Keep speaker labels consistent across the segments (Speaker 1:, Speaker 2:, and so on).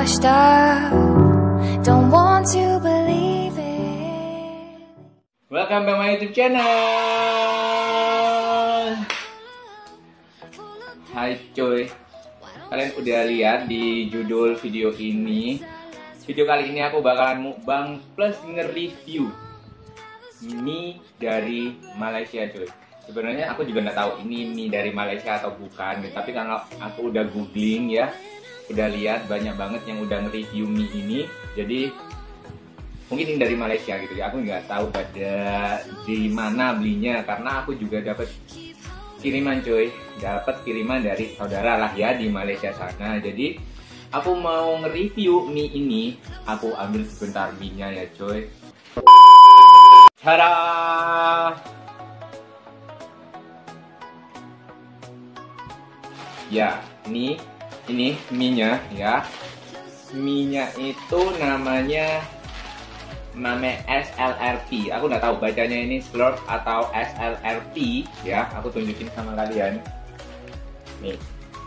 Speaker 1: washed up. Don't want to believe it.
Speaker 2: Welcome back my YouTube channel. Hai cuy, kalian udah lihat di judul video ini. Video kali ini aku bakalan mukbang plus nge-review mie dari Malaysia cuy. Sebenarnya aku juga nggak tahu ini mie dari Malaysia atau bukan, tapi kalau aku udah googling ya, udah lihat banyak banget yang udah nge-review mie ini. Jadi mungkin ini dari Malaysia gitu ya. Aku nggak tahu pada di mana belinya, karena aku juga dapat kiriman cuy, dapat kiriman dari saudara lah ya di Malaysia sana. Jadi aku mau nge-review mie ini. Aku ambil sebentar mie-nya ya cuy. Tada! Ya, ini mie-nya ya. Mie-nya itu namanya Mame SLRP. Aku nggak tahu bacanya ini slurp atau SLRP ya. Aku tunjukin sama kalian. Nih.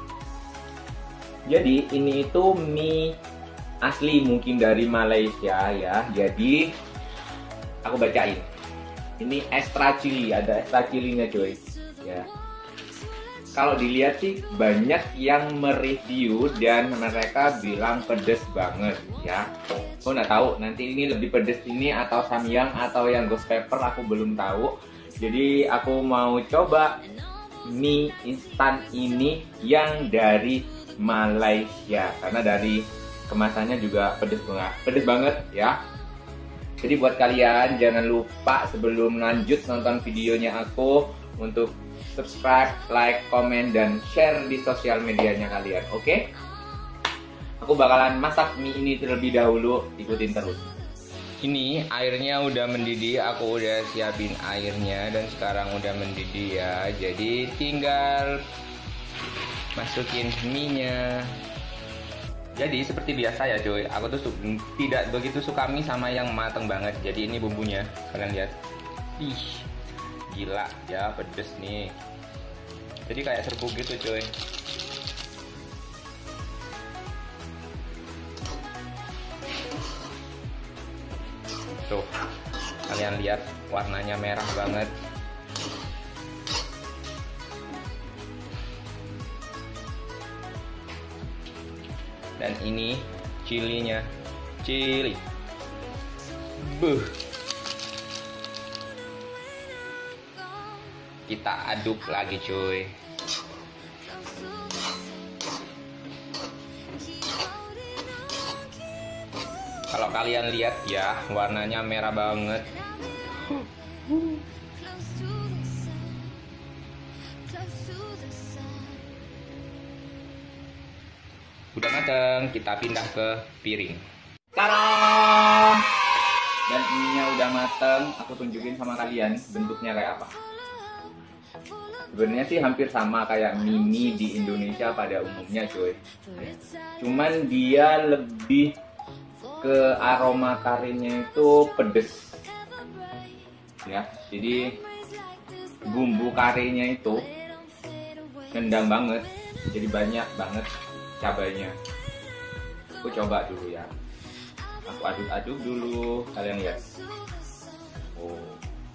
Speaker 2: Jadi ini itu mie asli mungkin dari Malaysia ya. Jadi aku bacain. Ini extra chili, ada extra chilinya cuy. Ya. Kalau dilihat sih banyak yang mereview dan mereka bilang pedes banget ya. Aku nggak tahu nanti ini lebih pedes ini atau samyang atau yang ghost pepper, aku belum tahu. Jadi aku mau coba mie instan ini yang dari Malaysia karena dari kemasannya juga pedes banget ya. Jadi buat kalian jangan lupa sebelum lanjut nonton videonya aku untuk subscribe, like, komen, dan share di sosial medianya kalian, oke? Aku bakalan masak mie ini terlebih dahulu, ikutin terus. Ini airnya udah mendidih, aku udah siapin airnya dan sekarang udah mendidih ya. Jadi tinggal masukin mie-nya. Jadi seperti biasa ya cuy, aku tuh tidak begitu suka mie sama yang mateng banget. Jadi ini bumbunya, kalian lihat. Ih, gila ya, pedes nih. Jadi kayak serbuk gitu cuy. Tuh, kalian lihat warnanya merah banget. Dan ini cilinya, cili. Buh. Kita aduk lagi cuy. Kalau kalian lihat ya, warnanya merah banget. Udah mateng, kita pindah ke piring. Tada! Dan ininya udah mateng, aku tunjukin sama kalian bentuknya kayak apa. Sebenarnya sih hampir sama kayak mie di Indonesia pada umumnya cuy. Cuman dia lebih ke aroma karinya itu pedes. Ya, jadi bumbu karinya itu nendang banget. Jadi banyak banget cabainya. Aku coba dulu ya. Aku aduk-aduk dulu, kalian lihat. Oh.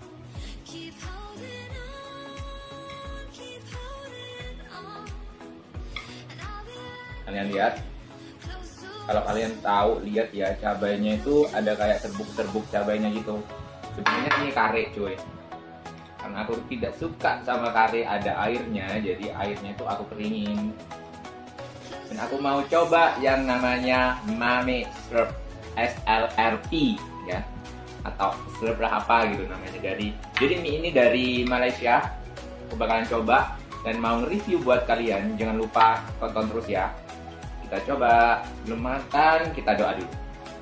Speaker 2: Kalian lihat, kalau kalian tahu lihat ya, cabainya itu ada kayak serbuk-serbuk cabainya gitu. Sebenarnya ini kare cuy, karena aku tidak suka sama kare ada airnya, jadi airnya itu aku keringin. Dan aku mau coba yang namanya Mame Slurp SLRP ya, atau slurp lah apa gitu namanya. Jadi mie ini dari Malaysia. Aku bakalan coba dan mau nge-review buat kalian. Jangan lupa tonton terus ya. Kita coba, sebelum makan kita doa dulu.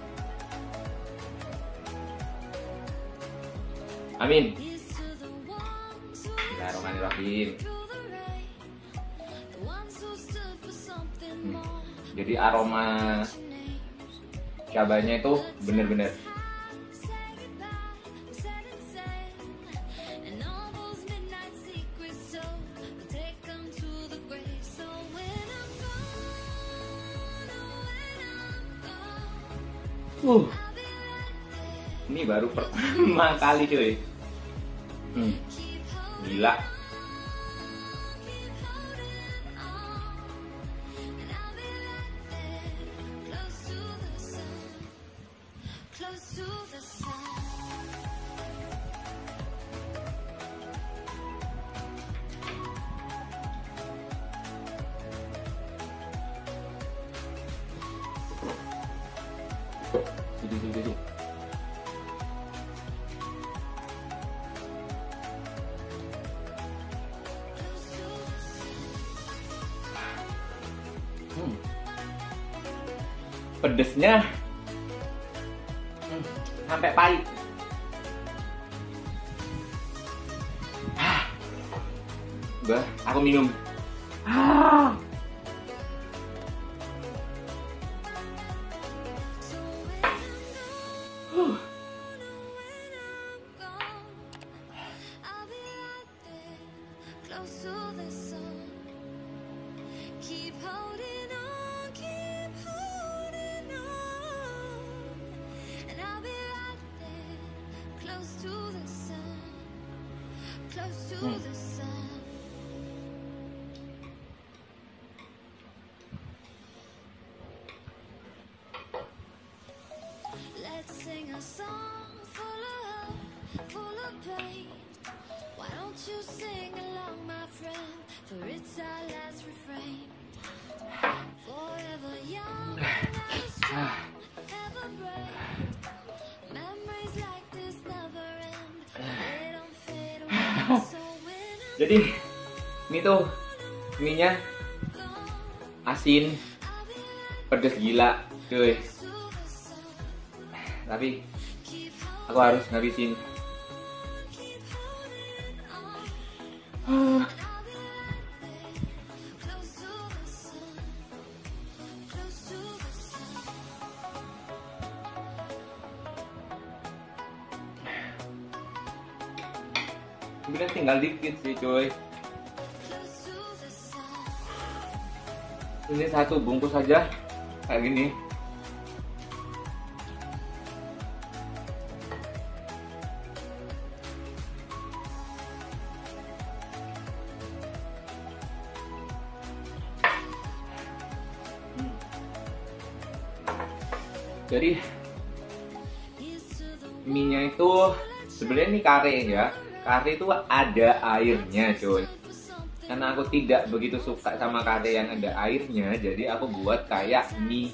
Speaker 2: Amin. Bismillahirrahmanirrahim. Jadi aroma cabainya itu bener-bener Ini baru pertama kali cuy. Gila. Sini. Pedesnya sampai pahit. Udah, aku minum.
Speaker 1: Let's sing a song full of hope, full of pain. Why don't you sing along, my friend? For it's our last refrain. Forever young, ever strong, ever brave. Memories like this never end. They don't fade away. So when I'm
Speaker 2: Jadi ini tuh mie-nya asin, pedes gila, cuy. Tapi aku harus ngabisin. Sebenarnya tinggal dikit sih, cuy. Ini satu bungkus aja kayak gini. Jadi mie-nya itu sebenarnya ini kare ya. Kare itu ada airnya, cuy. Karena aku tidak begitu suka sama kare yang ada airnya, jadi aku buat kayak mie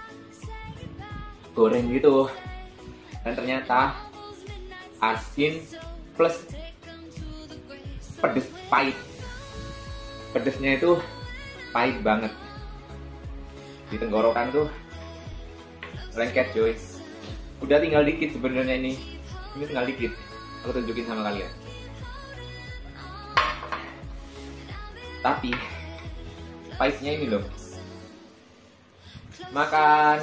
Speaker 2: goreng gitu. Dan ternyata asin plus pedes pahit. Pedesnya itu pahit banget. Di tenggorokan tuh lengket, cuy. Udah tinggal dikit sebenarnya ini. Ini tinggal dikit. Aku tunjukin sama kalian. Tapi pahitnya ini loh. Makan.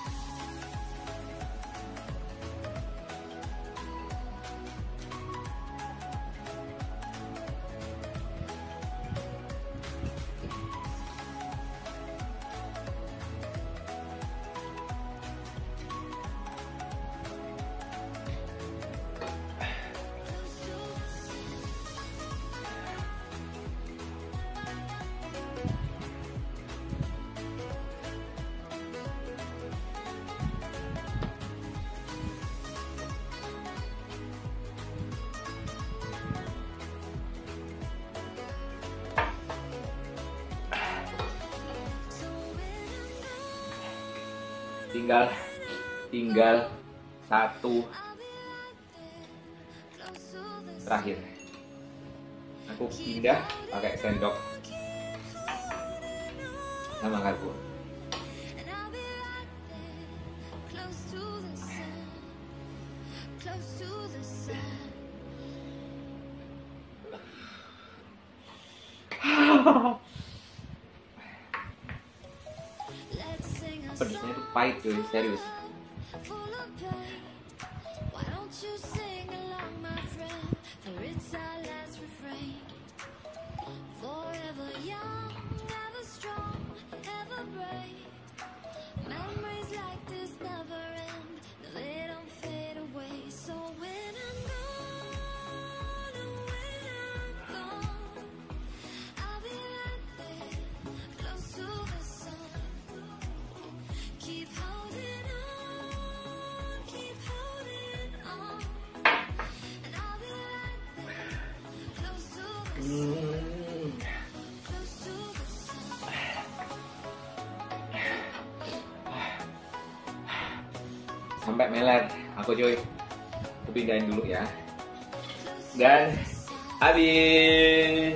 Speaker 2: Tinggal satu terakhir. Aku pindah pakai sendok sama garpu. Pedesnya itu pahit, cuy, serius.
Speaker 1: Memories like this never end.
Speaker 2: sampai meler aku cuy. Aku pindahin dulu ya. Dan habis.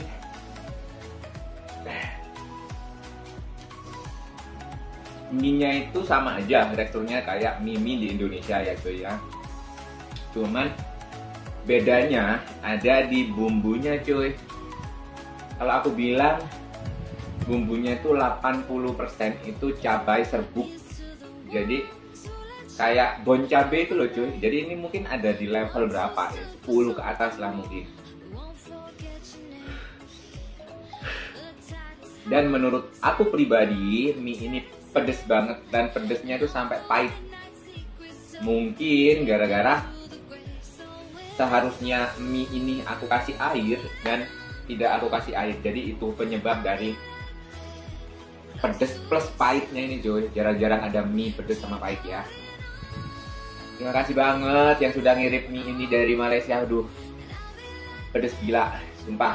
Speaker 2: Mie-nya itu sama aja teksturnya kayak mie di Indonesia ya cuy ya. Cuman bedanya ada di bumbunya cuy. Kalau aku bilang bumbunya itu 80% itu cabai serbuk. Jadi kayak bon cabe itu loh cuy. Jadi ini mungkin ada di level berapa ya? 10 ke atas lah mungkin. Dan menurut aku pribadi mie ini pedes banget dan pedesnya itu sampai pahit. Mungkin gara-gara seharusnya mie ini aku kasih air dan tidak aku kasih air. Jadi itu penyebab dari pedes plus pahitnya ini cuy. Jarang-jarang ada mie pedes sama pahit ya. Terima kasih banget yang sudah ngirim mie ini dari Malaysia. Aduh, pedes gila, sumpah.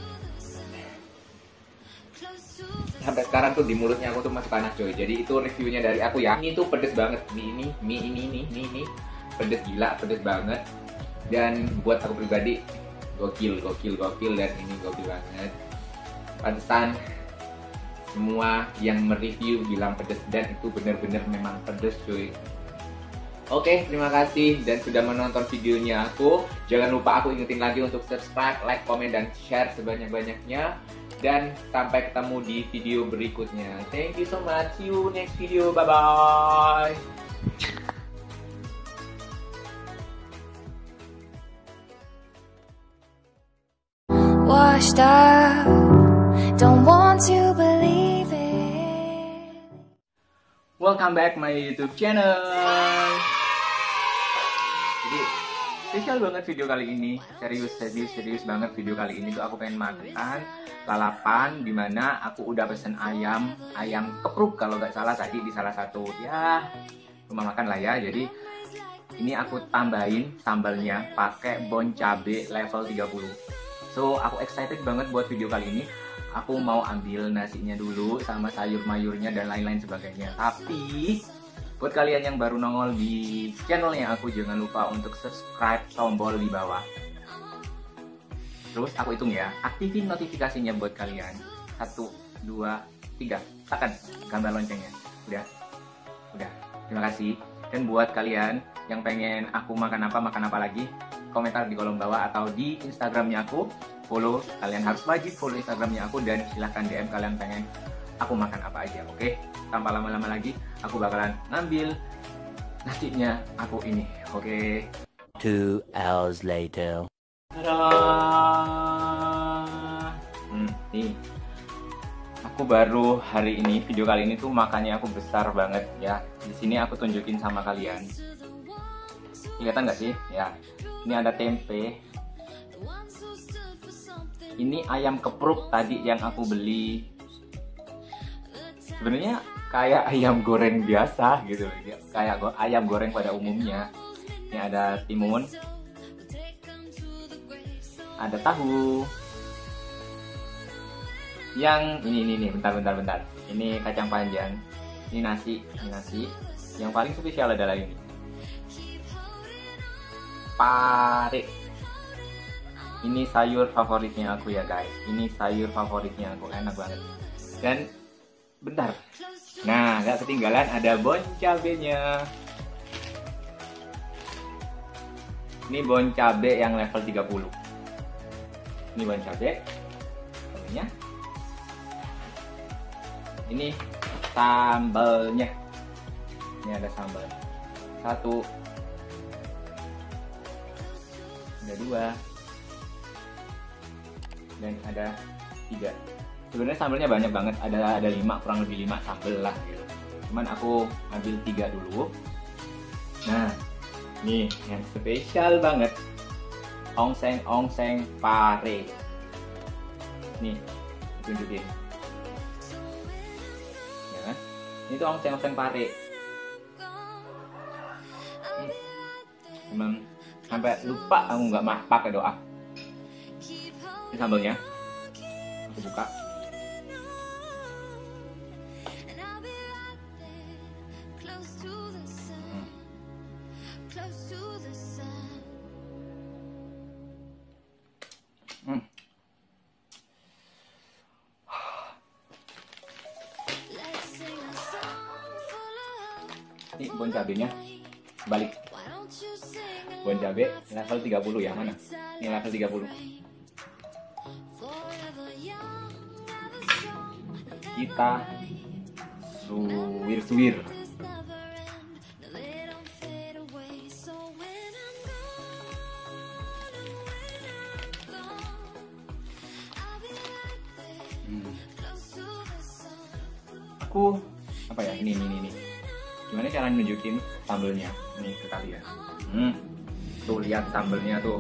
Speaker 2: Sampai sekarang tuh di mulutnya aku tuh masih panas coy. Jadi itu reviewnya dari aku ya. Ini tuh pedes banget. Mie ini pedes gila, pedes banget. Dan buat aku pribadi gokil dan ini gokil banget. Pantesan semua yang mereview bilang pedes dan itu bener-bener memang pedes cuy. Oke, terima kasih dan sudah menonton videonya aku. Jangan lupa aku ingetin lagi untuk subscribe, like, komen, dan share sebanyak-banyaknya. Dan sampai ketemu di video berikutnya. Thank you so much. See you next video. Bye-bye.
Speaker 1: Washed up, don't want to believe it.
Speaker 2: Welcome back my YouTube channel. Jadi spesial banget video kali ini. Serius banget video kali ini tuh aku pengen makan lalapan, dimana aku udah pesen ayam kepruk kalau nggak salah tadi di salah satu ya rumah makan lah ya. Jadi ini aku tambahin sambalnya pakai bon cabe level 30. So aku excited banget buat video kali ini. Aku mau ambil nasinya dulu sama sayur mayurnya dan lain-lain sebagainya. Tapi buat kalian yang baru nongol di channelnya aku, jangan lupa untuk subscribe tombol di bawah. Terus aku hitung ya, aktifin notifikasinya buat kalian. 1, 2, 3, tekan gambar loncengnya. Udah. Terima kasih. Dan buat kalian yang pengen aku makan apa lagi, komentar di kolom bawah atau di Instagramnya aku. Follow, kalian harus wajib follow Instagramnya aku dan silahkan DM kalian pengen aku makan apa aja, oke? Tanpa lama-lama lagi, aku bakalan ngambil nasinya aku ini, oke?
Speaker 3: 2 hours later.
Speaker 2: Nih, aku baru hari ini video kali ini tuh makannya aku besar banget ya. Di sini aku tunjukin sama kalian. Kelihatan nggak sih? Ya, ini ada tempe. Ini ayam kepruk tadi yang aku beli. Sebenarnya kayak ayam goreng biasa gitu, kayak ayam goreng pada umumnya. Ini ada timun. Ada tahu. Yang ini bentar. Ini kacang panjang. Ini nasi. Yang paling spesial adalah ini. Pare. Ini sayur favoritnya aku ya guys. Ini sayur favoritnya aku, enak banget. Dan bentar. Nah, gak ketinggalan ada bon cabenya. Ini bon cabe yang level 30. Ini bon cabe. Sambalnya. Ini sambalnya. Ini ada sambal. 1. Ada 2. Dan ada 3. Sebenarnya sambalnya banyak banget, ada 5, kurang lebih 5 sambal lah gitu. Cuman aku ambil 3 dulu. Nah, nih yang spesial banget, ongseng pare. Nih, tunjukin. Ya, ini tuh ongseng pare. Emang sampai lupa aku nggak pakai doa. Ini sambalnya, aku buka.
Speaker 1: close to the sun. Let's sing a song full of hope.
Speaker 2: Ini bon cabenya balik.
Speaker 1: Why don't you sing
Speaker 2: Bon
Speaker 1: along
Speaker 2: cabe
Speaker 1: my
Speaker 2: level 30 ya, mana? Ini level 30.
Speaker 1: forever young, ever strong,
Speaker 2: Kita suwir-suwir.
Speaker 1: this never end. No, they don't fade away. So when I'm gone, when I'm gone, I'll be right there, close to the sun.
Speaker 2: Aku apa ya? Ini. Gimana cara nunjukin sambelnya? Nih ke kalian. Tuh lihat sambelnya tuh.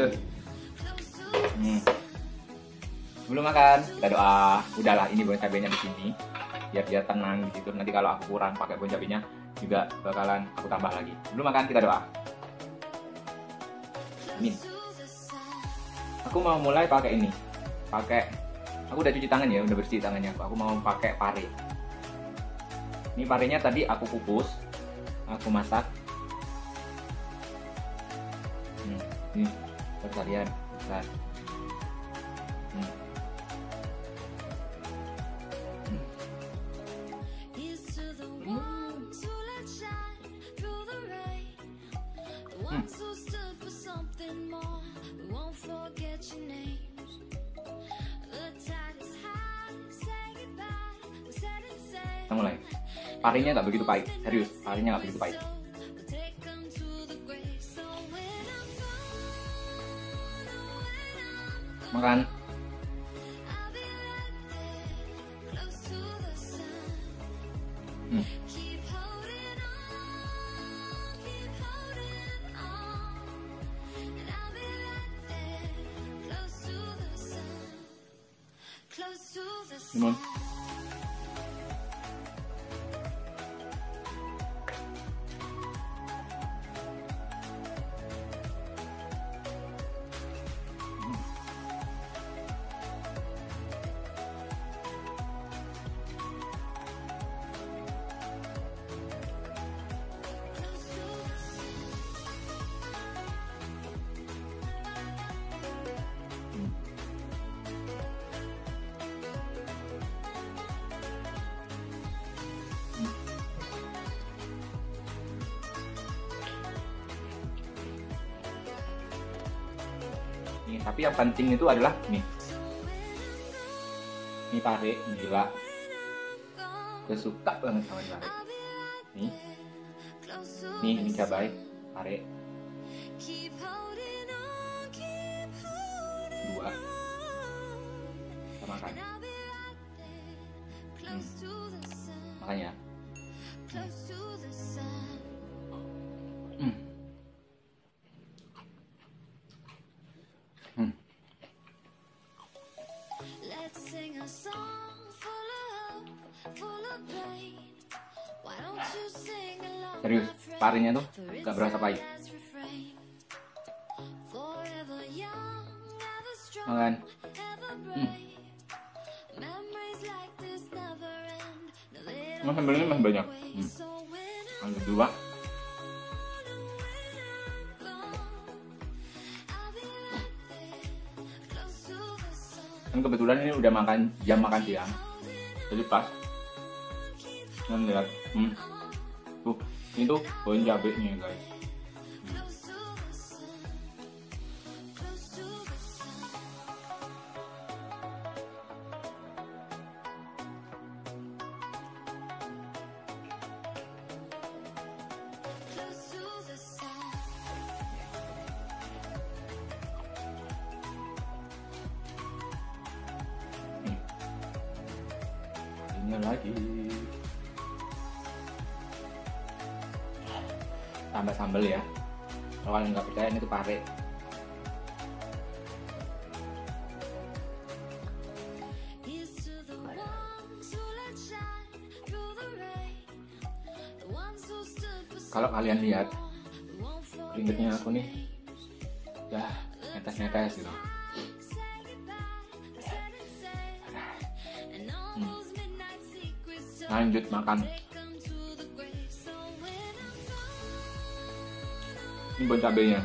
Speaker 2: Sebelum makan kita doa. Udahlah, ini bon cabenya di sini. Biar dia tenang di situ. Nanti kalau aku kurang pakai bon cabenya juga bakalan aku tambah lagi. Sebelum makan kita doa. Amin. Aku mau mulai pakai ini. Aku udah cuci tangan ya, udah bersih tangannya. Aku mau pakai pare. Ini parenya tadi aku kukus, aku masak. Ini buat kalian. Bentar.
Speaker 1: Here's to the ones who let shine through the rain, the ones who stood for something more. We won't forget your names. The tide is high, say goodbye. We set it sail.
Speaker 2: Kita mulai. Parenya nggak begitu pahit, serius. Parenya nggak begitu pahit.
Speaker 1: We take 'em to the grave. So when I'm gone,
Speaker 2: Makan.
Speaker 1: I'll be right there, close to the sun. Keep holding on, keep holding on, and I'll be right there, close to the sun, close to the
Speaker 2: Limon.
Speaker 1: sun.
Speaker 2: Nih, tapi yang penting itu adalah nih. Ini pare, gila. Gue suka banget sama pare. Nih, ini cabai, pare.
Speaker 1: Keep holding on, keep holding
Speaker 2: 2. Kita makan.
Speaker 1: I'll be right there, close to the sun,
Speaker 2: Makan ya.
Speaker 1: close to the sun. Let's sing a song full of hope, full of pain. Why don't you sing along,
Speaker 2: Serius,
Speaker 1: my friend?
Speaker 2: parenya tuh
Speaker 1: For
Speaker 2: gak
Speaker 1: it's
Speaker 2: berasa
Speaker 1: our
Speaker 2: pahit.
Speaker 1: last refrain. Forever young, ever strong,
Speaker 2: Makan.
Speaker 1: ever brave. Memories like this never end. No, they
Speaker 2: Emang
Speaker 1: don't
Speaker 2: sambelnya masih
Speaker 1: fade
Speaker 2: banyak.
Speaker 1: away. So when I'm
Speaker 2: Lanjut 2.
Speaker 1: gone, I'll be right there, close to the sun.
Speaker 2: Kan kebetulan ini udah jam makan siang. Jadi pas. Kan lihat. Tuh, ini tuh bon cabenya guys.
Speaker 1: Close to the sun, close to the sun. Close to the sun.
Speaker 2: Nih. Ini lagi. Tambah sambal ya. Kalau kalian nggak percaya ini tuh pare.
Speaker 1: Here's to the ones who let shine through the rain, the ones who stood for
Speaker 2: Kalau kalian lihat
Speaker 1: we won't forget
Speaker 2: keringetnya aku nih, ya netes-netes gitu.
Speaker 1: say goodbye, set it sail, and all those midnight secrets
Speaker 2: Lanjut makan.
Speaker 1: take 'em to the grave. So when I'm gone,
Speaker 2: Ini bon cabenya.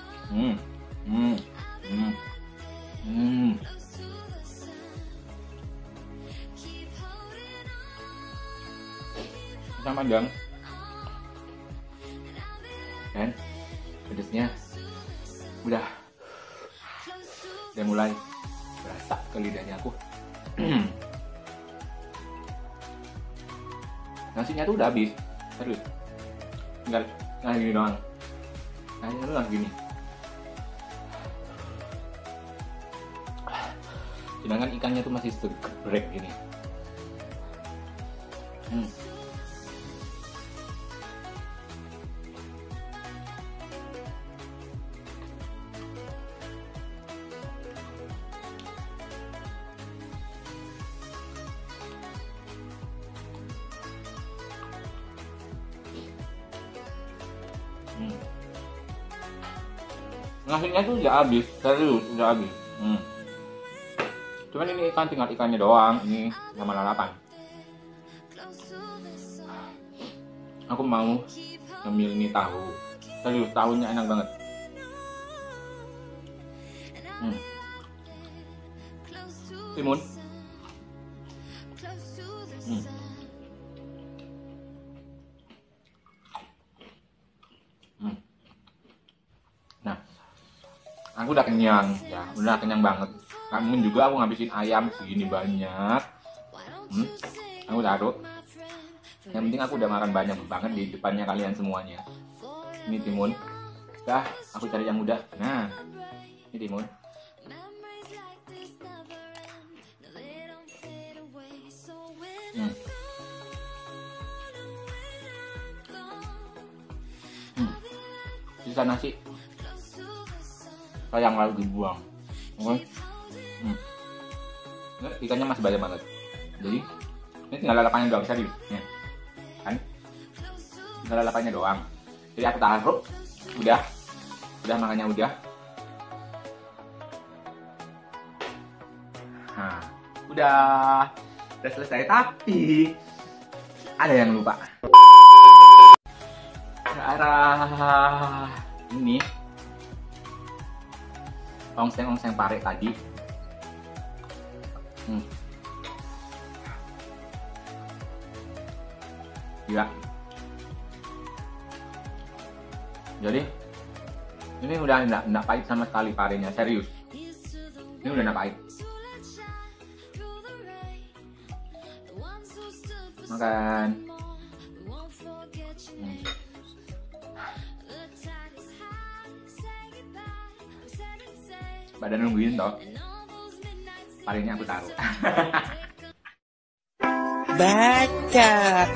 Speaker 2: Pisang panjang. Dan pedesnya udah mulai berasa ke lidahnya aku. Nasinya tuh udah habis, serius. Tinggal gini doang. Nasinya tuh langsung gini. Sedangkan ikannya tuh masih segeprek gini. Nasinya tuh udah habis, serius udah habis. Cuman ini ikan tinggal ikannya doang, ini sama lalapan. Aku mau ngemil ini tahu, serius tahunya enak banget. Timun. Nah, aku udah kenyang ya, udah kenyang banget. Namun juga aku ngabisin ayam segini banyak. Aku taruh. Yang penting aku udah makan banyak banget di depannya kalian semuanya. Ini timun. Dah, aku cari yang mudah. Nah, ini timun. Sisa nasi. Sayang lalu dibuang. Oke. Ikannya masih banyak banget. Jadi ini tinggal lalapannya doang, serius. Ya. Kan? Tinggal lalapannya doang. Jadi aku taruh. Udah makannya udah. Nah, udah selesai, tapi ada yang lupa. Arah ini ongseng pare tadi. Ya. Jadi ini udah enggak pahit sama sekali parenya, serius. Ini udah enggak pahit. Makan. Pada nungguin toh. Parenya aku taruh.
Speaker 3: Baca.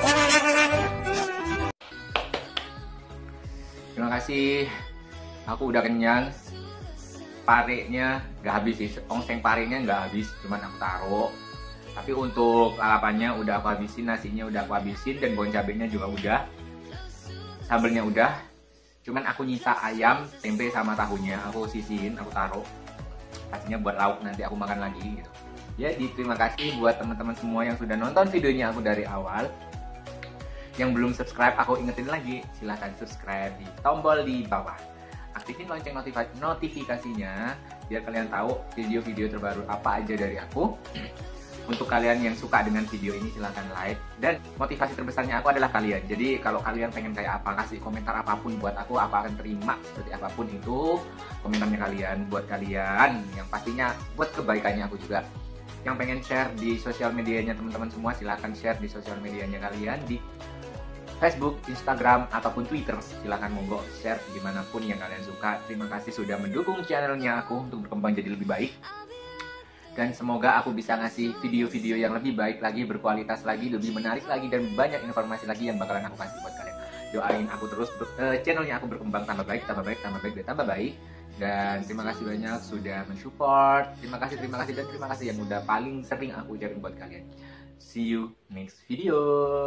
Speaker 2: Terima kasih. Aku udah kenyang. Parenya nggak habis sih. Ongseng parenya nggak habis, cuman aku taruh. Tapi untuk lalapannya udah aku habisin, nasinya udah aku habisin, dan bon cabenya juga udah. Sambelnya udah. Cuman aku nyisa ayam, tempe sama tahunya. Aku sisihin, aku taruh. Pastinya buat lauk nanti aku makan lagi gitu. Jadi terima kasih buat teman-teman semua yang sudah nonton videonya aku dari awal. Yang belum subscribe, aku ingetin lagi, silahkan subscribe di tombol di bawah. Aktifin lonceng notifikasinya biar kalian tahu video-video terbaru apa aja dari aku. Untuk kalian yang suka dengan video ini silahkan like. Dan motivasi terbesarnya aku adalah kalian. Jadi kalau kalian pengen kayak apa, kasih komentar apapun buat aku akan terima seperti apapun itu komentarnya kalian. Buat kalian yang pastinya buat kebaikannya aku juga. Yang pengen share di sosial medianya teman-teman semua, silahkan share di sosial medianya kalian, di Facebook, Instagram, ataupun Twitter. Silahkan monggo share dimanapun yang kalian suka. Terima kasih sudah mendukung channelnya aku untuk berkembang jadi lebih baik. Dan semoga aku bisa ngasih video-video yang lebih baik lagi, berkualitas lagi, lebih menarik lagi, dan banyak informasi lagi yang bakalan aku kasih buat kalian. Doain aku terus, channelnya aku berkembang tambah baik, tambah baik, tambah baik, dan tambah baik. Dan terima kasih banyak sudah mensupport. Terima kasih, dan terima kasih yang udah paling sering aku ucapin buat kalian. See you next video.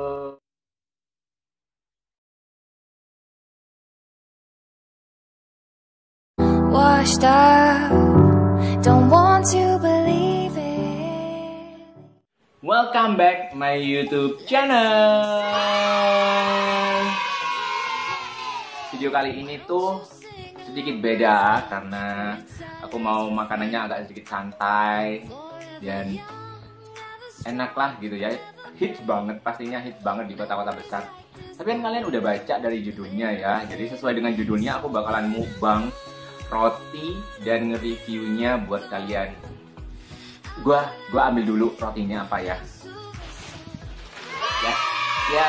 Speaker 1: Washed up, don't want to believe it.
Speaker 2: Welcome back my YouTube channel. video kali ini tuh sedikit beda karena aku mau makanannya agak sedikit santai dan enak lah gitu ya. Hits banget, pastinya hits banget di kota-kota besar. Tapi kan kalian udah baca dari judulnya ya. Jadi sesuai dengan judulnya aku bakalan mukbang roti dan nge-reviewnya buat kalian. Gua ambil dulu rotinya apa ya. Ya.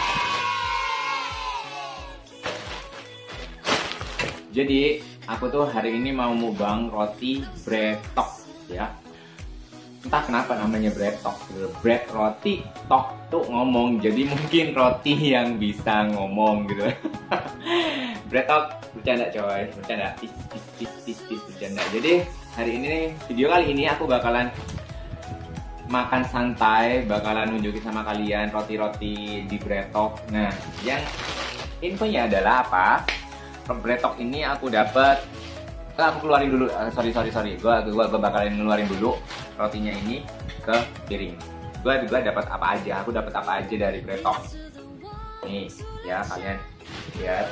Speaker 2: Jadi aku tuh hari ini mau mukbang roti bretok ya. Entah kenapa namanya bretok, bread roti, tok tuh ngomong, jadi mungkin roti yang bisa ngomong gitu. Bretok, bercanda coy, bercanda, bercanda. Jadi hari ini, video kali ini aku bakalan makan santai, bakalan nunjukin sama kalian roti-roti di bretok. Nah, yang infonya adalah apa? Bretok ini aku dapat. Aku keluarin dulu, sorry. Gua bakalan ngeluarin dulu rotinya ini ke piring. Gua dapat apa aja? Aku dapat apa aja dari bretok. Nih, ya kalian lihat.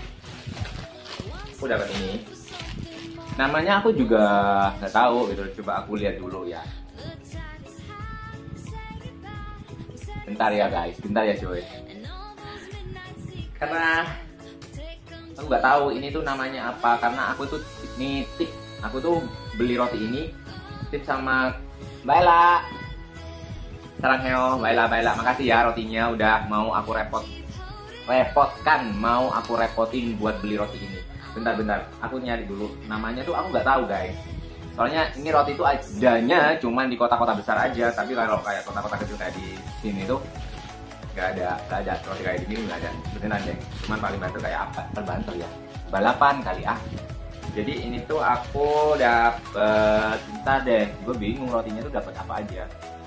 Speaker 2: Aku dapat ini. Namanya aku juga nggak tahu gitu. Coba aku lihat dulu ya. Bentar ya guys, bentar ya cuy. Karena aku nggak tahu ini tuh namanya apa, karena aku tuh nitip, aku tuh beli roti ini tip sama Mbak Ella. Saranghaeo, Mbak Ella, makasih ya rotinya udah mau aku mau aku repotin buat beli roti ini. Bentar, aku nyari dulu namanya tuh, aku nggak tahu guys. Soalnya ini roti itu adanya cuman di kota-kota besar aja, tapi kalau kayak kota-kota kecil kayak di sini tuh nggak ada roti kayak gini, nggak ada beneran deh. Cuman paling banter kayak apa? Terbanter ya, balapan kali ah. Jadi ini tuh aku dapet, bentar deh, gue bingung rotinya tuh dapat apa aja.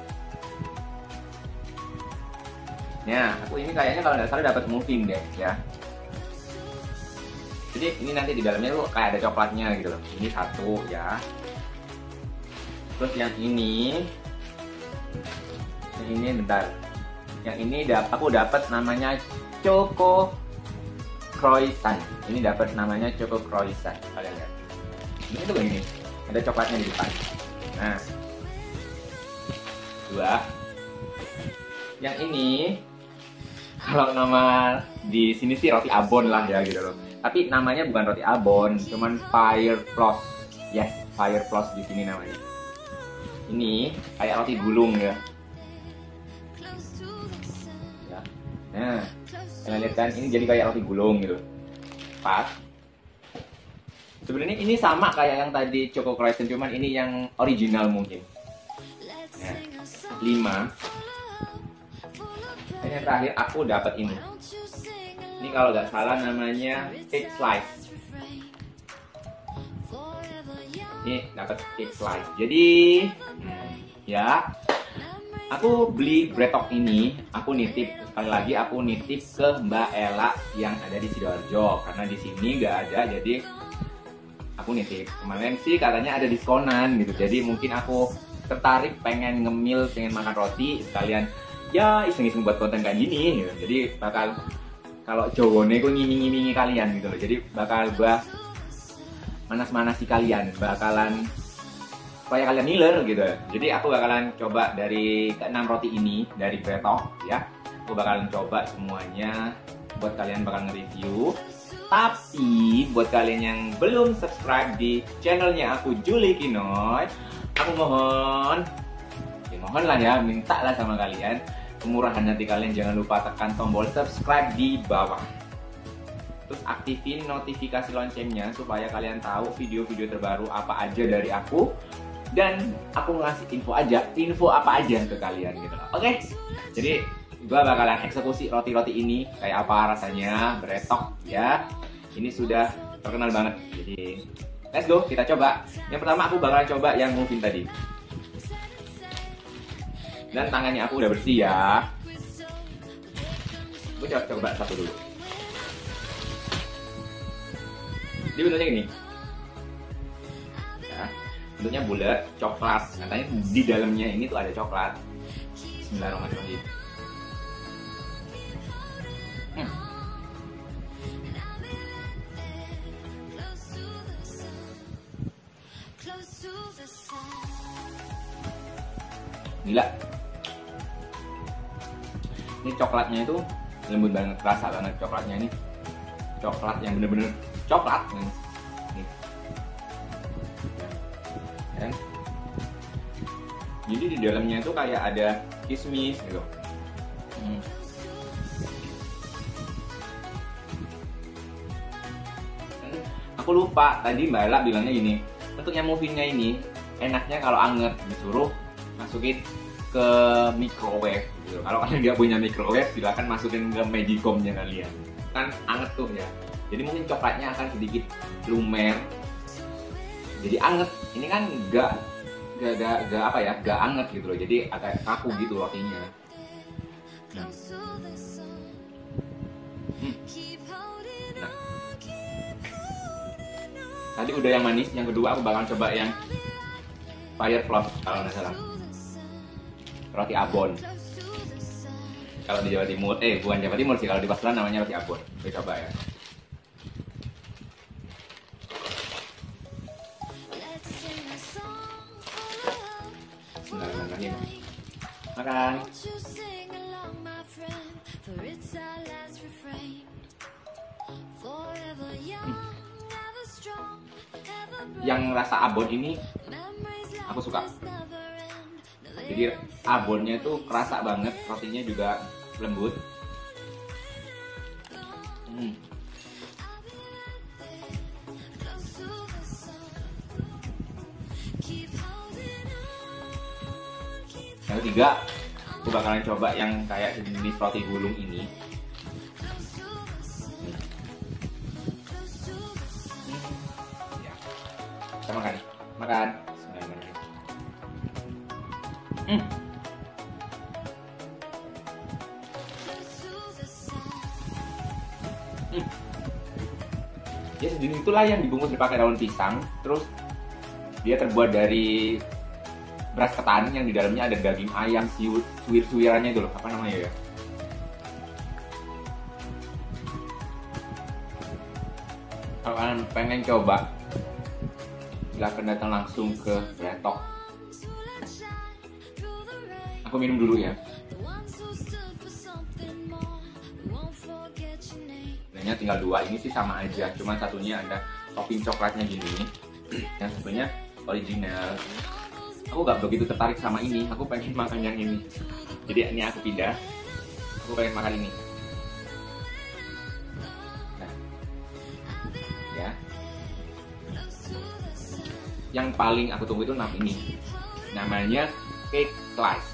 Speaker 2: Ya, aku ini kayaknya kalau nggak salah dapat muffin deh ya. Jadi ini nanti di dalamnya tuh kayak ada coklatnya gitu loh. Ini satu ya. Terus yang ini bentar. Yang ini aku dapat namanya Choco Croissant. Ini dapat namanya Choco Croissant. Kalian lihat. Ini tuh begini. Ada coklatnya di depan. Nah. Dua. Yang ini kalau nama di sini sih roti abon lah ya gitu loh. Tapi namanya bukan roti abon, cuman Fire Plus. Yes, Fire Plus di sini namanya. Ini kayak roti gulung ya. Nah, kalian lihat kan, ini jadi kayak roti gulung gitu. Pas. Sebenarnya ini sama kayak yang tadi Choco Croissant, cuman ini yang original mungkin. Nah, 5. Dan yang terakhir aku dapat ini. Ini kalau nggak salah namanya cake slice. Ini dapat cake slice. Jadi, ya. Aku beli bretok ini, aku nitip, sekali lagi aku nitip ke Mbak Ella yang ada di Sidoarjo, karena di sini nggak ada, jadi aku nitip. Kemarin sih katanya ada diskonan gitu, jadi mungkin aku tertarik pengen ngemil, pengen makan roti, sekalian ya iseng-iseng buat konten kayak gini gitu. Jadi bakal, kalau Jowone gue ngiming-ngimingi kalian gitu loh, jadi bakal gua manas-manasi kalian, bakalan supaya kalian ngiler gitu. Jadi aku bakalan coba dari ke-6 roti ini dari bretok ya. Aku bakalan coba semuanya buat kalian, bakal nge-review. Tapi buat kalian yang belum subscribe di channelnya aku Juli Kinoy, aku mohon lah ya, minta lah sama kalian, kemurahan hati kalian, jangan lupa tekan tombol subscribe di bawah. Terus aktifin notifikasi loncengnya supaya kalian tahu video-video terbaru apa aja dari aku. Dan aku ngasih info apa aja ke kalian gitu loh. Oke? Jadi gue bakalan eksekusi roti-roti ini kayak apa rasanya, bretok ya. Ini sudah terkenal banget. Jadi let's go, kita coba. Yang pertama aku bakalan coba yang muffin tadi. Dan tangannya aku udah bersih ya. Gue coba satu dulu. Dia bentuknya gini. Bentuknya bulat, coklat. Katanya di dalamnya ini tuh ada coklat. Bismillahirrahmanirrahim. Gila. Ini coklatnya itu lembut banget, rasa banget coklatnya ini. Coklat yang bener-bener coklat. Nih. Dan jadi di dalamnya itu kayak ada kismis gitu. Aku lupa tadi Mbak Ella bilangnya gini, untuk yang muffinnya ini enaknya kalau anget, disuruh masukin ke microwave gitu. Kalau kalian nggak punya microwave, silakan masukin ke magicomnya kalian, kan anget tuh ya. Jadi mungkin coklatnya akan sedikit lumer, jadi anget. Ini kan nggak apa ya, nggak anget gitu loh, jadi agak kaku gitu rotinya. Nah. Tadi udah yang manis, yang kedua aku bakal coba yang fire floss kalau nggak salah, roti abon. Kalau di Jawa Timur, bukan Jawa Timur sih, kalau di Pasaran namanya roti abon. Kita coba ya. Makan. Yang rasa abon ini aku suka. Jadi abonnya itu kerasa banget, rotinya juga lembut. Yang ketiga, aku bakalan coba yang kayak jenis roti gulung ini. Ya. Kita makan. Ya sejenis itulah yang dibungkus dipakai daun pisang. Terus dia terbuat dari beras ketan yang di dalamnya ada daging ayam, suwir-suwirannya itu loh, apa namanya ya? Kalau kalian pengen coba, silahkan datang langsung ke Bretok. Aku minum dulu ya. Sebenarnya tinggal dua, ini sih sama aja, cuma satunya ada topping coklatnya gini, yang satunya original. Aku gak begitu tertarik sama ini, aku pengen makan yang ini. Jadi ini aku pindah, aku pengen makan ini. Nah, ya. Yang paling aku tunggu itu ini, namanya cake slice.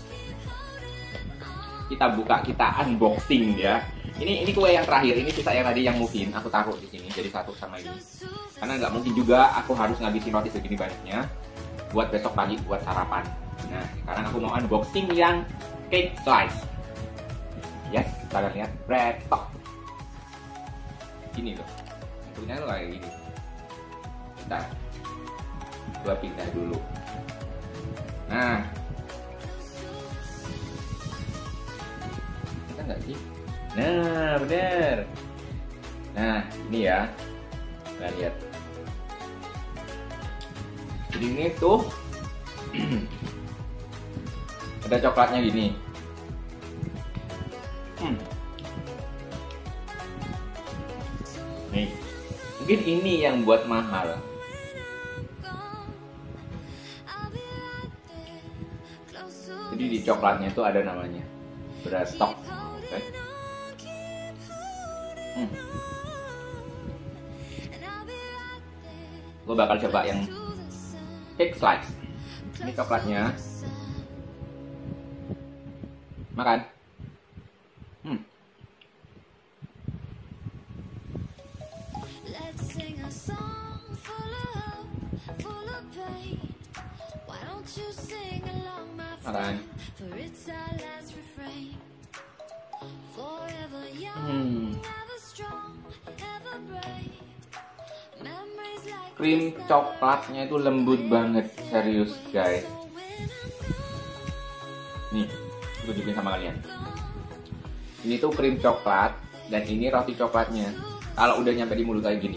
Speaker 2: Kita buka, kita unboxing ya. Ini kue yang terakhir, ini sisa yang tadi yang muffin, aku taruh di sini jadi satu sama ini. Karena nggak mungkin juga aku harus ngabisin roti segini banyaknya buat besok pagi buat sarapan. Nah, sekarang aku mau unboxing yang cake slice. Yes, kalian lihat Bretok. Gini loh, bentuknya tuh kayak gini. Bentar, gua pindah dulu. Nah, kita nggak sih? Nah, bener. Nah, ini ya, kalian lihat. Jadi ini tuh ada coklatnya gini. Nih, mungkin ini yang buat mahal. Jadi di coklatnya itu ada namanya Bretok. Okay. Gue bakal coba yang cake slice. Ini coklatnya. Makan. Makan. Krim coklatnya itu lembut banget, serius guys. Nih, aku tunjukin sama kalian. Ini tuh krim coklat dan ini roti coklatnya. Kalau udah nyampe di mulut kayak gini,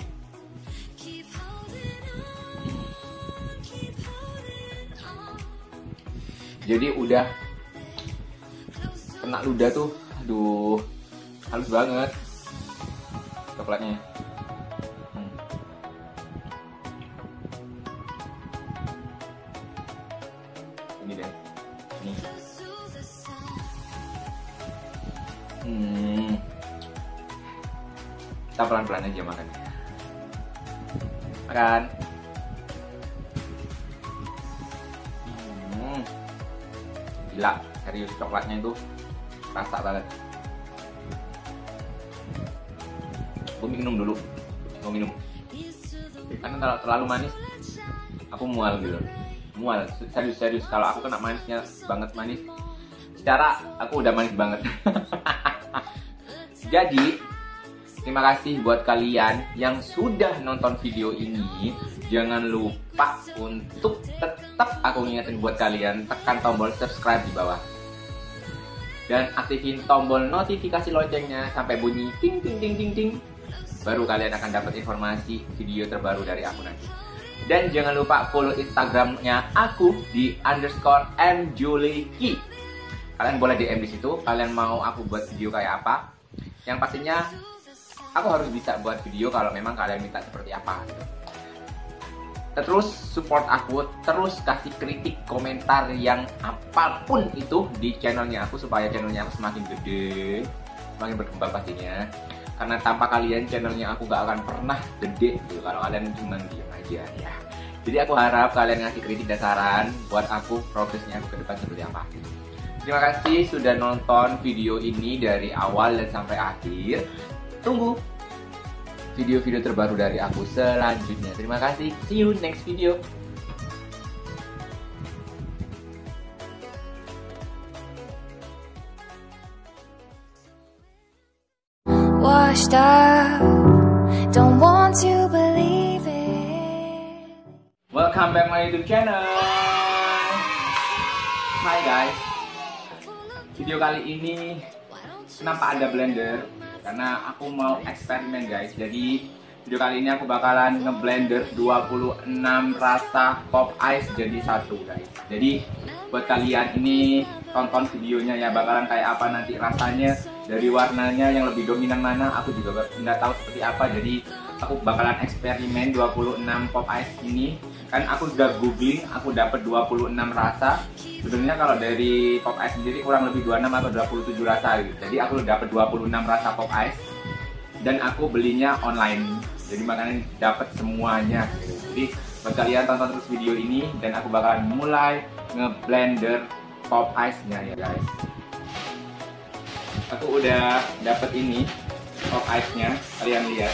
Speaker 2: jadi udah kena ludah tuh, aduh, halus banget coklatnya. Ini deh, ini. Kita pelan-pelan aja makan. Makan. Gila, serius coklatnya itu rasa banget. Aku minum dulu, mau minum. Karena kalau terlalu manis, aku mual gitu. Mual, serius. Kalau aku kena manisnya banget manis, secara aku udah manis banget. Jadi, terima kasih buat kalian yang sudah nonton video ini. Jangan lupa untuk tetap aku ngingetin buat kalian, tekan tombol subscribe di bawah. Dan aktifin tombol notifikasi loncengnya sampai bunyi ting ting ting ting ting. Baru kalian akan dapat informasi video terbaru dari aku nanti. Dan jangan lupa follow Instagramnya aku di _mjuliki. Kalian boleh DM di situ. Kalian mau aku buat video kayak apa? Yang pastinya aku harus bisa buat video kalau memang kalian minta seperti apa. Terus support aku, terus kasih kritik, komentar yang apapun itu di channelnya aku supaya channelnya aku semakin gede, semakin berkembang pastinya. Karena tanpa kalian channelnya aku gak akan pernah gede gitu kalau kalian cuma diam aja ya. Jadi aku harap kalian ngasih kritik dan saran buat aku progresnya aku ke depan seperti apa. Terima kasih sudah nonton video ini dari awal dan sampai akhir. Tunggu video-video terbaru dari aku selanjutnya. Terima kasih. See you next video.
Speaker 1: Washed up, don't want to believe it.
Speaker 2: Welcome back my YouTube channel. Hai guys. Video kali ini kenapa ada blender? Karena aku mau eksperimen guys. Jadi video kali ini aku bakalan ngeblender 26 rasa pop ice jadi satu guys. Jadi buat kalian ini tonton videonya ya, bakalan kayak apa nanti rasanya, dari warnanya yang lebih dominan mana aku juga nggak tahu seperti apa. Jadi aku bakalan eksperimen 26 pop ice ini. Kan aku udah googling, aku dapat 26 rasa. Sebenarnya kalau dari pop ice sendiri kurang lebih 26 atau 27 rasa gitu. Jadi aku dapat 26 rasa pop ice dan aku belinya online. Jadi makanya dapat semuanya gitu. Jadi buat kalian tonton terus video ini dan aku bakalan mulai ngeblender pop ice-nya ya guys. Aku udah dapat ini pop ice-nya, kalian lihat.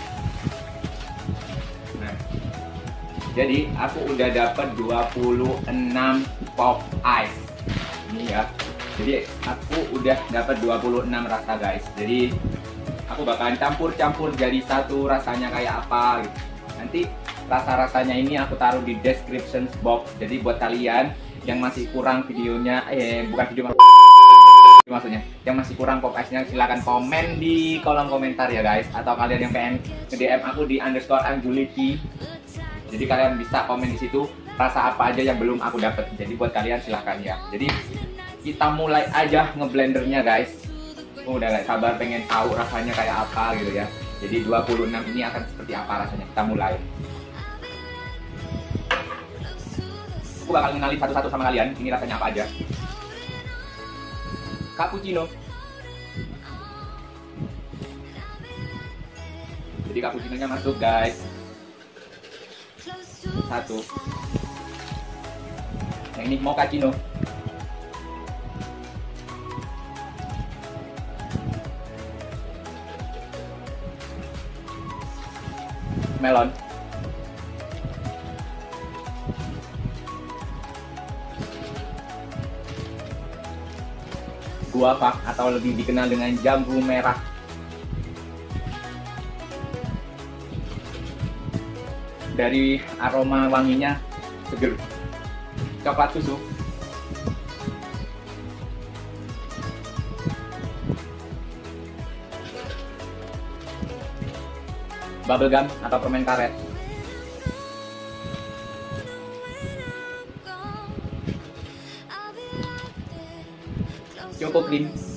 Speaker 2: Nah, jadi aku udah dapat 26 pop ice ini ya. Jadi aku udah dapat 26 rasa guys. Jadi aku bakalan campur-campur jadi satu, rasanya kayak apa gitu. Nanti rasa-rasanya ini aku taruh di description box. Jadi buat kalian yang masih kurang videonya, bukan video maksudnya, yang masih kurang pop ice-nya silahkan komen di kolom komentar ya guys. Atau kalian yang pengen nge-DM aku di _mjuliki. Jadi kalian bisa komen di situ rasa apa aja yang belum aku dapat. Jadi buat kalian silahkan ya. Jadi kita mulai aja ngeblendernya guys. Udah gak sabar pengen tahu rasanya kayak apa gitu ya. Jadi 26 ini akan seperti apa rasanya. Kita mulai. Aku bakal ngenalin satu-satu sama kalian. Ini rasanya apa aja. Cappuccino. Jadi cappuccinonya masuk guys. Satu. Yang ini mochaccino. Melon. Guava atau lebih dikenal dengan jambu merah. Dari aroma wanginya seger. Coklat susu. Bubblegum atau permen karet. Choco cream.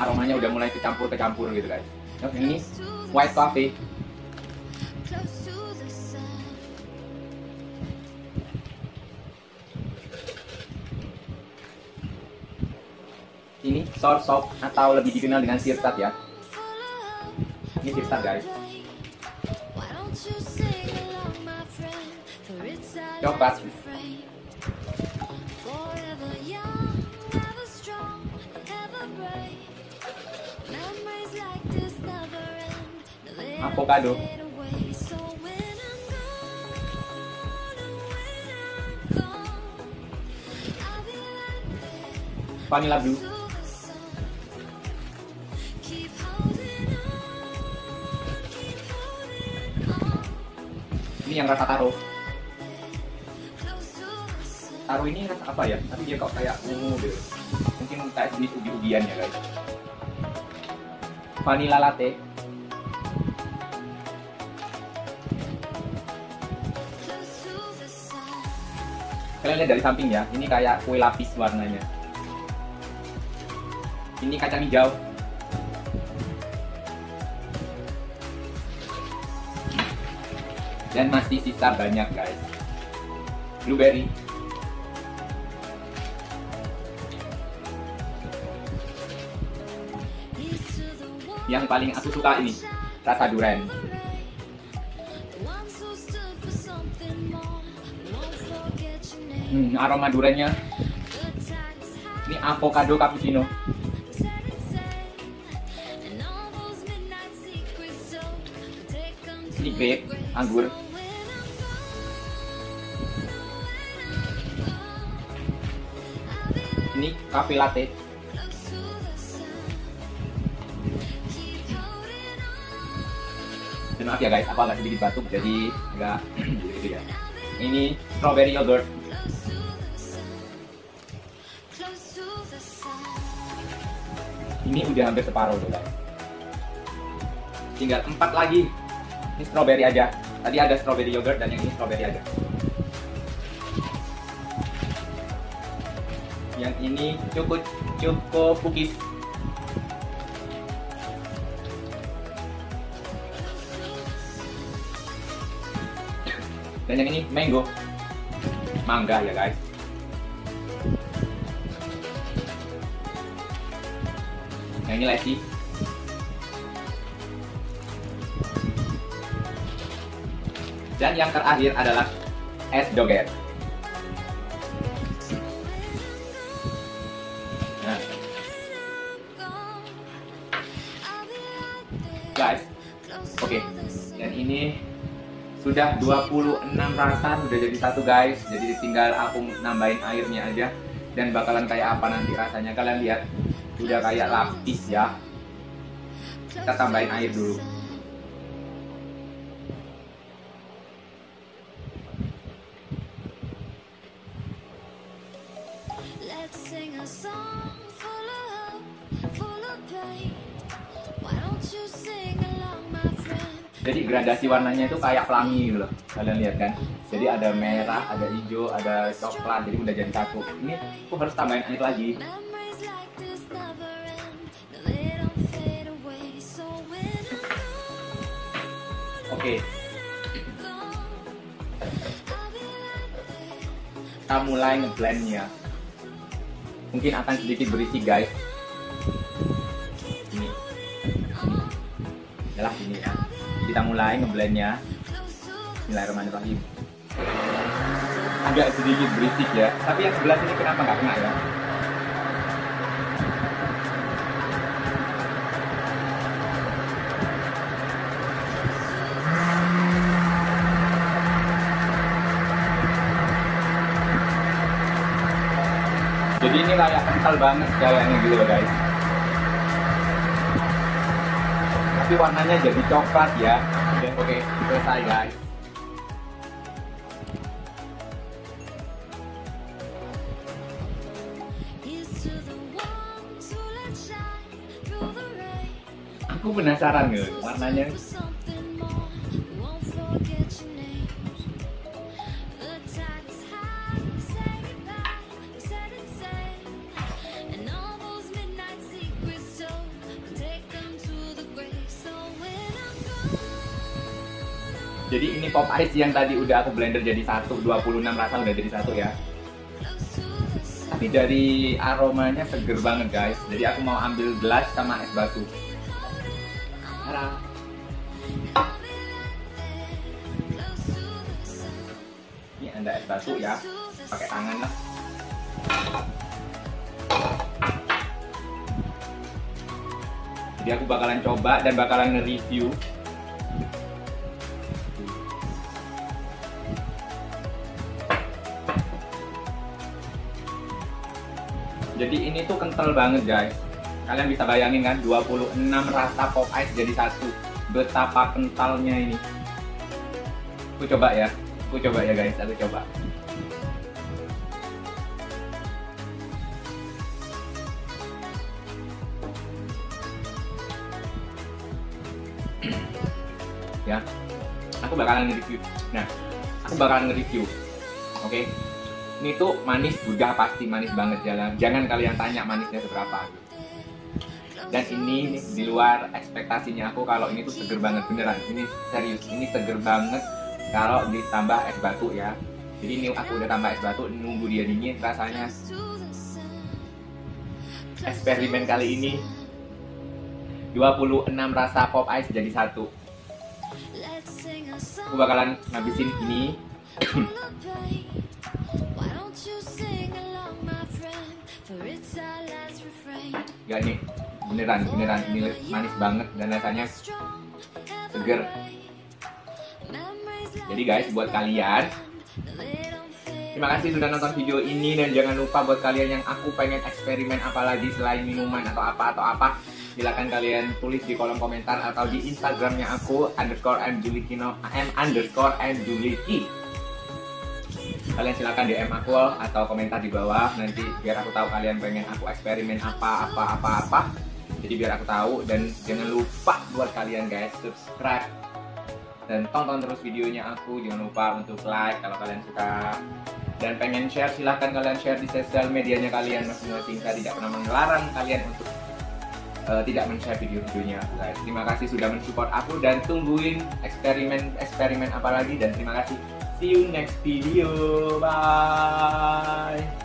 Speaker 2: aromanya udah mulai kecampur gitu guys. Yang ini white coffee.
Speaker 1: close to the sun.
Speaker 2: Ini soursop atau lebih dikenal dengan sirsat ya. Ini sirsat guys.
Speaker 1: Why don't you sing along, my friend? For it's our
Speaker 2: Coklat.
Speaker 1: last refrain. Forever young, ever strong, ever brave. Memories like this never end. They don't
Speaker 2: Avocado.
Speaker 1: fade away. So when I'm gone, I'll be right there.
Speaker 2: Vanilla blue.
Speaker 1: To the sun. Keep holding on, keep holding on.
Speaker 2: Ini yang rasa taro.
Speaker 1: Close to the sun.
Speaker 2: Taro ini rasa apa ya? Tapi dia kok kayak ungu gitu. Mungkin kayak jenis ubi-ubian ya guys. Vanilla latte.
Speaker 1: Close to the sun.
Speaker 2: Kalian lihat dari samping ya. Ini kayak kue lapis warnanya. Ini kacang hijau. Dan masih sisa banyak guys. Blueberry.
Speaker 1: Here's to the one
Speaker 2: Yang paling aku suka ini rasa durian.
Speaker 1: the ones who stood for something more. Won't forget your name.
Speaker 2: Aroma duriannya.
Speaker 1: Good times high,
Speaker 2: Ini avocado cappuccino.
Speaker 1: setting sail. And all those midnight secrets told. Take them to
Speaker 2: Ini grape, anggur.
Speaker 1: when I'm
Speaker 2: Ini cafe latte.
Speaker 1: close to the sun. Keep holding on.
Speaker 2: Dan maaf ya guys, aku agak sedikit batuk jadi agak gitu ya. Ini strawberry yogurt.
Speaker 1: Close to the sun. Close to the sun.
Speaker 2: Ini udah hampir separuh tuh guys. Tinggal 4 lagi. Ini strawberry aja. Tadi ada strawberry yogurt dan yang ini strawberry aja. Yang ini cukup cookies. Dan yang ini mango. Mangga ya guys. Yang ini lassi. Dan yang terakhir adalah es doger. Nah, guys, oke. Dan ini sudah 26 rasa sudah jadi satu guys. Jadi tinggal aku nambahin airnya aja dan bakalan kayak apa nanti rasanya. Kalian lihat, udah kayak lapis ya. Kita tambahin air dulu.
Speaker 1: Let's sing a song full of hope, full of pain. Why don't you sing along, my friend?
Speaker 2: Jadi gradasi warnanya itu kayak pelangi gitu loh. Kalian lihat kan? Jadi ada merah, ada hijau, ada coklat. Jadi udah jadi satu. Ini aku harus tambahin air lagi.
Speaker 1: Memories like this never end. No, they don't fade away. So when I'm
Speaker 2: Oke,
Speaker 1: gone, I'll be right there.
Speaker 2: kita mulai ngeblendnya. Mungkin akan sedikit berisik guys. Ini, adalah ini ya. Kita mulai ngeblendnya. Bismillahirrahmanirrahim. Agak sedikit berisik ya. Tapi yang sebelah sini kenapa nggak kena ya? Jadi ini kayak kental banget kayaknya gitu loh guys. Tapi warnanya jadi coklat ya. Dan oke, selesai guys.
Speaker 1: Here's to the ones who let shine through the rain.
Speaker 2: Aku penasaran gitu warnanya.
Speaker 1: For something more, won't forget your names. The tide is high, say goodbye, set it sail. And all those midnight secrets told,
Speaker 2: Jadi ini pop ice yang tadi udah aku blender jadi satu, 26 rasa udah jadi satu ya. Tapi dari aromanya seger banget guys. Jadi aku mau ambil gelas sama es batu. Tara. Ini ada es batu ya, pakai tangan lah. Jadi aku bakalan coba dan bakalan nge-review. Jadi ini tuh kental banget guys. Kalian bisa bayangin kan, 26 rasa pop ice jadi satu. Betapa kentalnya ini. Aku coba ya guys, aku coba. Ya, aku bakalan nge-review. Nah, aku bakalan nge-review. Oke. Ini tuh manis, udah pasti manis banget jalan. Jangan kalian tanya manisnya seberapa. Dan ini di luar ekspektasinya aku kalau ini tuh seger banget beneran. Ini serius, ini seger banget kalau ditambah es batu ya. Jadi ini aku udah tambah es batu, nunggu dia dingin rasanya. Eksperimen kali ini 26 rasa pop ice jadi satu. Aku bakalan ngabisin ini. Ya nih, beneran ini manis banget dan rasanya seger. Jadi guys, buat kalian, terima kasih sudah nonton video ini dan jangan lupa buat kalian yang aku pengen eksperimen apalagi selain minuman atau apa, silakan kalian tulis di kolom komentar atau di Instagramnya aku _mjuliki. Kalian silakan DM aku atau komentar di bawah nanti biar aku tahu kalian pengen aku eksperimen apa. Jadi biar aku tahu dan jangan lupa buat kalian guys subscribe dan tonton terus videonya aku. Jangan lupa untuk like kalau kalian suka dan pengen share silahkan kalian share di sosial medianya kalian masing-masing. Saya tidak pernah melarang kalian untuk tidak men-share video-videonya aku guys. Terima kasih sudah mensupport aku dan tungguin eksperimen apa lagi dan terima kasih. See you next video. Bye.